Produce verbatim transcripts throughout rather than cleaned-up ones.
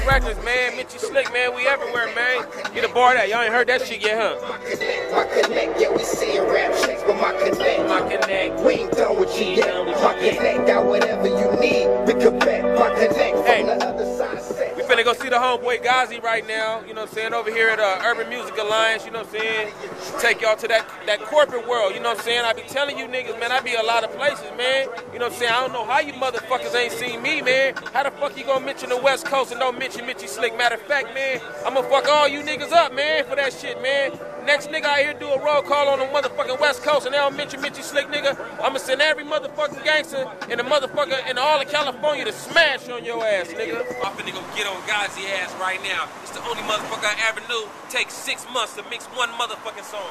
Records, man. Mitchie Slick, man. We everywhere, man. Get a bar that. Y'all ain't heard that shit yet, huh? My connect, yeah, we seeing rap checks, but my connect, my connect, we ain't done with you yet. My connect got whatever you need. We could bet my connect from hey. the other side set. We finna go see the homeboy Gazi right now. You know what I'm saying? Over here at uh, Urban Music Alliance. You know what I'm saying? Take y'all to that that corporate world. You know what I'm saying? I be telling you niggas, man. I be a lot of places, man. You know what I'm saying? I don't know how you motherfuckers ain't seen me, man. How the fuck you gonna mention the West Coast and don't mention Mitchie Slick? Matter of fact, man, I'ma fuck all you niggas up, man, for that shit, man. Next nigga out here do a roll call on the motherfucking West Coast and they don't mention Mitchie Slick, nigga. I'ma send every motherfucking gangster in the motherfucker in all of California to smash on your ass, nigga. I'm finna go get on Gazi ass right now. It's the only motherfucker I ever knew takes six months to mix one motherfucking song.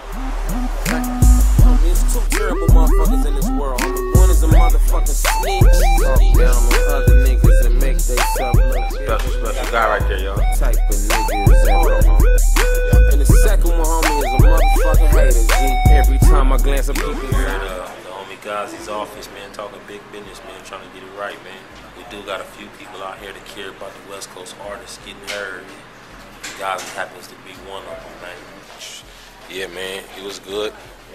There's two terrible motherfuckers in this world. One is a motherfucking snitch. Talk down on other niggas and make they self look. Special, special guy right there, y'all. Type of niggas that. And the second one, homie, is a motherfucking hater, G. Every time I glance up, people. We're at uh, the homie Gazi's office, man, talking big business, man, trying to get it right, man. We do got a few people out here that care about the West Coast artists getting heard. Gazi happens to be one of them, man. Yeah, man, it was good.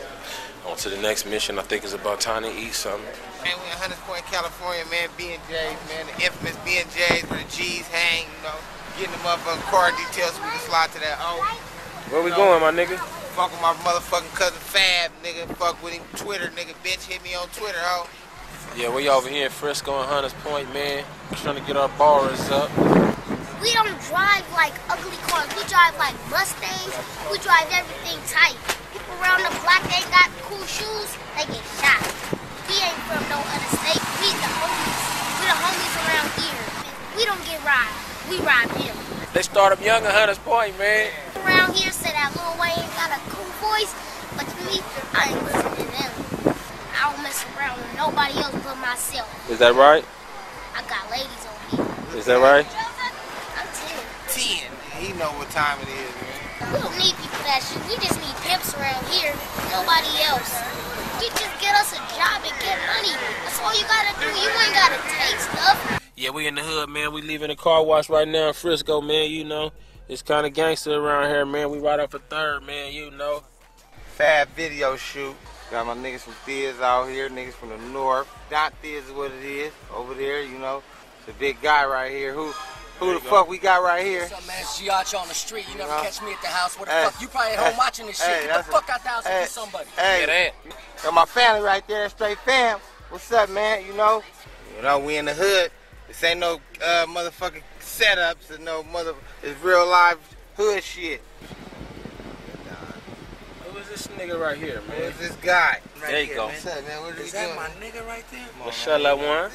On to the next mission. I think it's about time to eat something. Man, we in Hunters Point, California, man. B and J's, man. The infamous B and J's where the G's hang, you know. Getting the motherfucking car details so we can slide to that O. Where we know, going, my nigga? Fuck with my motherfucking cousin Fab, nigga. Fuck with him. Twitter, nigga. Bitch, hit me on Twitter, ho. Yeah, we over here in Frisco and Hunters Point, man. Trying to get our bars up. We don't drive like ugly cars. We drive like Mustangs. We drive everything tight. People around the block, they got cool shoes, they get shot. We ain't from no other state. We the homies. We the homies around here. We don't get robbed. We rob him. They start up young at Hunters Point, man. Around here say that Lil Wayne got a cool voice, but to me, I ain't listening to them. I don't mess around with nobody else but myself. Is that right? I got ladies on me. Is that right? I'm ten. ten. He know what time it is, man. We don't need people that shit. We just need pimps around here. Nobody else. You just get us a job and get money. That's all you gotta do. You ain't gotta take stuff. Yeah, we in the hood, man. We leaving the car wash right now in Frisco, man. You know, it's kind of gangster around here, man. We right off a third, man. You know. Fab video shoot. Got my niggas from Thiz out here, niggas from the north. Not Thiz is what it is. Over there, you know. It's a big guy right here. Who who the fuck we got right here? What's up, man? It's Giacho on the street. You never Uh, catch me at the house. What the hey, fuck? You probably at home hey, watching this shit. hey, Get the that's fuck out the house hey, and get somebody. Hey, Yeah, that. got my family right there, straight fam. What's up, man? You know? You know, we in the hood. This ain't no uh, motherfucking setups. It's no mother. It's real live hood shit. Who is this nigga right here, man? Who's this guy? Right There you here, go. Man. What's up, man? What are Is you that doing? my nigga right there? What's up, that one?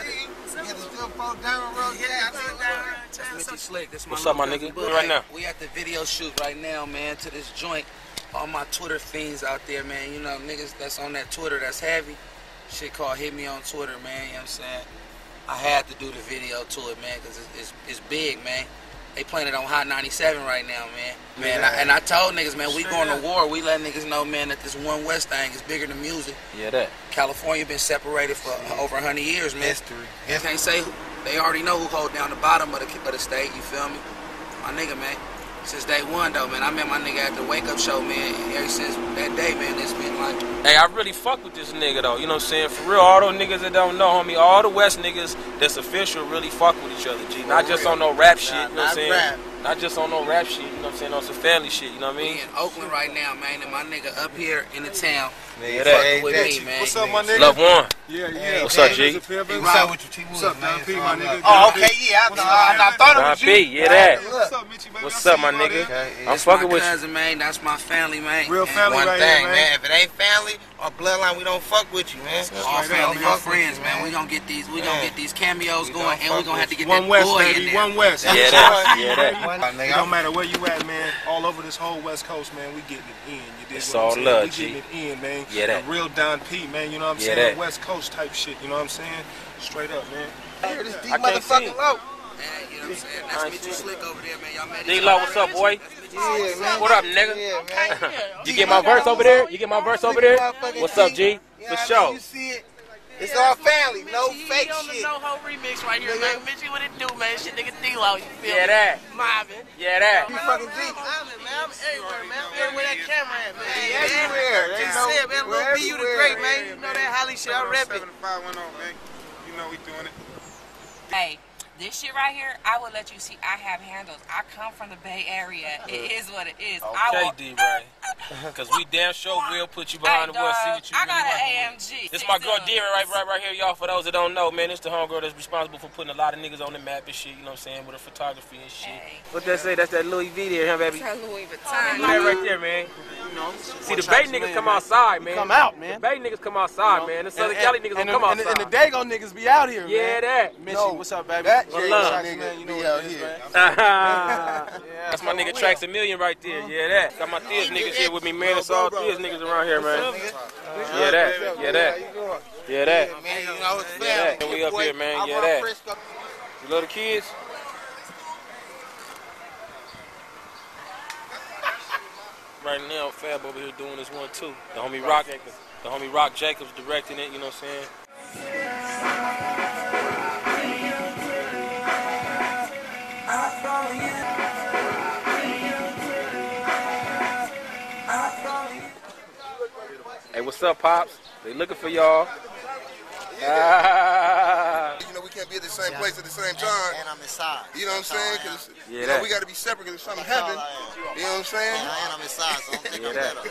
Mitchie Slick. This my What's up, my little nigga? cousin, Where right now? We at the video shoot right now, man, to this joint. All my Twitter fiends out there, man. You know, niggas that's on that Twitter that's heavy. Shit called Hit Me on Twitter, man. You know what I'm saying? I had to do the video to it, man, because it's, it's, it's big, man. They playing it on Hot ninety-seven right now, man. Man, yeah. I, and I told niggas, man, we going to war. We let niggas know, man, that this One West thing is bigger than music. Yeah, that. California been separated for over one hundred years, man. History. You can't say who, they already know who hold down the bottom of the, of the state, you feel me? My nigga, man. Since day one, though, man, I met my nigga at the Wake Up Show, man. And ever since that day, man, it's been like... Hey, I really fuck with this nigga, though. You know what I'm saying? For real, all those niggas that don't know, homie, all the West niggas that's official really fuck with each other, G. Not just on no rap shit, you know what I'm saying? Rap. Not just on no rap shit, you know what I'm saying? On some family shit, you know what I mean? We in Oakland right now, man, and my nigga up here in the town. Nigga, Fucking with me, man. What's up, my nigga? Love one. Yeah, yeah. What's up, G? Hey, what's up with you, T? What's up, Don P, my nigga? Oh, okay, yeah. I, I, I thought it Don was P, you. yeah, that. What's up, Mitchie, baby? What's I up, see my you out nigga? there. I'm That's fucking my with you. cousin, man. That's my family, man. Real family One right thing, here, man. If it ain't family or bloodline, we don't fuck with you, man. All right, family, man. all friends, man. We gonna get these, we gonna Yeah. get these cameos We going, gonna and we fuck gonna have to with get One that West, boy in baby. there. One West. Yeah, that. Yeah, that. It don't matter where you at, man. All over this whole West Coast, man. We getting it in. You dig It's what I'm all saying? love, We G. getting it in, man. Yeah, that. The real Don P, man. You know what I'm Yeah, saying? that. West Coast type shit. You know what I'm saying? Straight up, man. Here, this D I can't see. motherfucking low. Man, you know what I'm saying? That's Mitchie Slick over there, man. Y'all met D each Lo, other. what's up, boy? Yeah, man. What up, nigga? Yeah, man. You get my verse over there? You get my verse over there? What's up, G? For sure. You see it? It's all family, no Mitchie, fake on the shit. No Ho remix right here, man. Mitchie, what it do, man? Shit, nigga D-Lo, you feel Yeah, me? that. Marvin. Yeah, that. You fucking G. I'm, man, I'm everywhere, man. I'm everywhere that camera at, man. Hey, everywhere. They Just know said, man, we're Lil B, you the great, everywhere. man. You know that Holly shit, I rep it. seven five one oh, man. You know we doing it. Hey, this shit right here, I will let you see I have handles. I come from the Bay Area. It is what it is. I Okay, will, D-Ray. Because we damn sure will put you behind Hey, the wheel, see dog, what you I really got an working A M with. G. This my girl D-Ray right, right, right here, y'all. For those that don't know, man, it's the homegirl that's responsible for putting a lot of niggas on the map and shit, you know what I'm saying, with her photography and shit. Hey. What that say? That's that Louis V there, huh, baby? That's Louis Look Vuitton. at that right there, man. See, the Bay niggas come outside, man. Come out, man. The Bay niggas come outside, man. The Southern Cali niggas and, don't come and, outside. and the Dago niggas be out here, Yeah, man. that. Mitchie, No, what's up, baby? that What's J up, Rock man? nigga You know be what out it is, here. man. That's my nigga Tracks a Million right there. Yeah, that. Got my Thiz niggas here with me, man. It's all Thiz niggas around here, man. Yeah, that. Yeah, that. Yeah, that. Man, you know it's Yeah, family. that. We up here, man. I Yeah, run that. Frisco. You love the kids? Right now, Fab over here doing this one too. The homie Rock, the homie Rock Jacobs directing it. You know what I'm saying? Hey, what's up, Pops? They looking for y'all. Ah. You know, we can't be at the same place at the same time. And I'm inside. You know what I'm saying? Because Yeah, you know, that. we got to be separate because there's something heaven. You know what I'm saying? And I'm inside, so I'm thinking Yeah, that.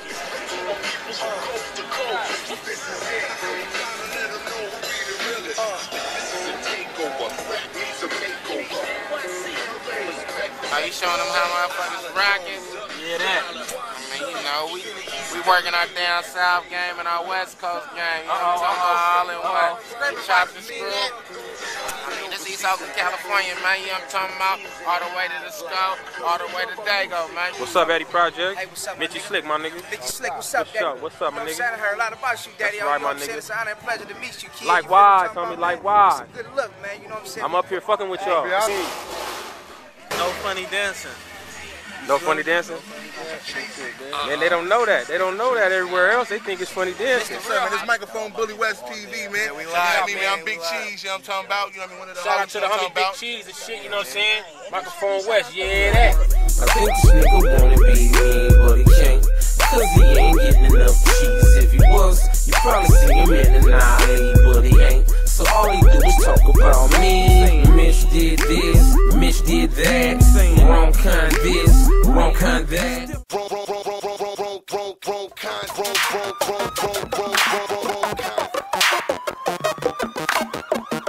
Are you showing them how motherfuckers rocking? Yeah, that. I mean, you know, we we working our down south game and our west coast game. You know what I'm talking about? All in one. Chopped and screwed. I mean, this East Oakland, California, man. You know what I'm talking about? All the way to the Scope, all the way to Dago, man. What's up, Eddie Project? Hey, what's up, my Mitchie nigga? Slick, my nigga. Mitchie Slick, what's up, What's daddy? up? What's up, my You know what I'm nigga? saying? I heard a lot about you, daddy. That's right, You know my what I'm saying? nigga. It's an honor and pleasure to meet you, kid. Likewise, You know what I'm homie, talking about? likewise. It's a good look, man. You know what I'm saying? I'm up here fucking with y'all. No funny dancing. No funny dancing? Man, they don't know that. They don't know that everywhere else. They think it's funny dancing. What's up, man? This microphone, Bully West T V, man. we You know what live, I mean, man? man, I'm we Big live. Cheese, you know what I'm talking about? You know what I mean? One of the Shout out hoes, to you the know what I'm homie Big talking Cheese and shit, you know what I'm saying? Microphone West, yeah, that. I think this nigga wanna be me, but he can't. Cause he ain't getting enough cheese. If he was, you probably see him in an alley, but he ain't. So all he do is talk about me. Mitch did this, Mitch did that. Wrong kind this, wrong kind that. Wrong, wrong, wrong, wrong, wrong, wrong, wrong, wrong, wrong kind, wrong, wrong, wrong, wrong, wrong, wrong, wrong, wrong kind.